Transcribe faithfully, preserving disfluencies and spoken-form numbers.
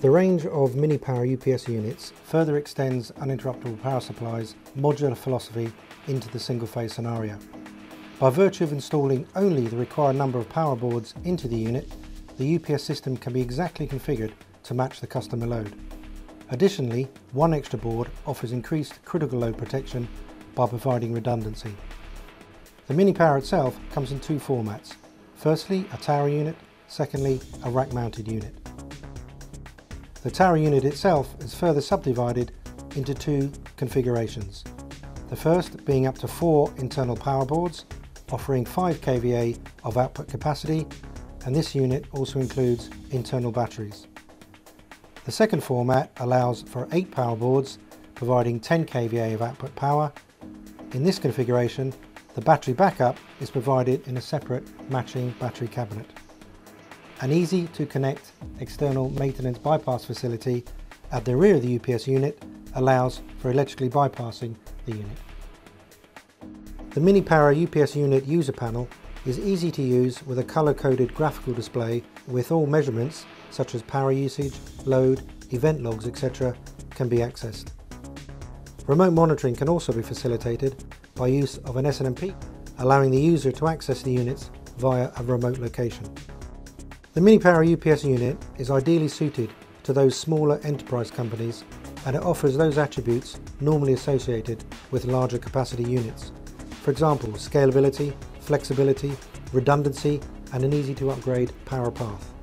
The range of MINIpower U P S units further extends Uninterruptible Power Supplies' modular philosophy into the single-phase scenario. By virtue of installing only the required number of power boards into the unit, the U P S system can be exactly configured to match the customer load. Additionally, one extra board offers increased critical load protection by providing redundancy. The MINIpower itself comes in two formats. Firstly, a tower unit, secondly, a rack-mounted unit. The tower unit itself is further subdivided into two configurations. The first being up to four internal power boards, offering five K V A of output capacity, and this unit also includes internal batteries. The second format allows for eight power boards, providing ten K V A of output power. In this configuration, the battery backup is provided in a separate matching battery cabinet. An easy to connect external maintenance bypass facility at the rear of the U P S unit allows for electrically bypassing the unit. The MINIpower U P S unit user panel is easy to use with a color-coded graphical display with all measurements such as power usage, load, event logs, et cetera can be accessed. Remote monitoring can also be facilitated by use of an S N M P, allowing the user to access the units via a remote location. The MINIpower U P S unit is ideally suited to those smaller enterprise companies, and it offers those attributes normally associated with larger capacity units. For example, scalability, flexibility, redundancy, and an easy to upgrade power path.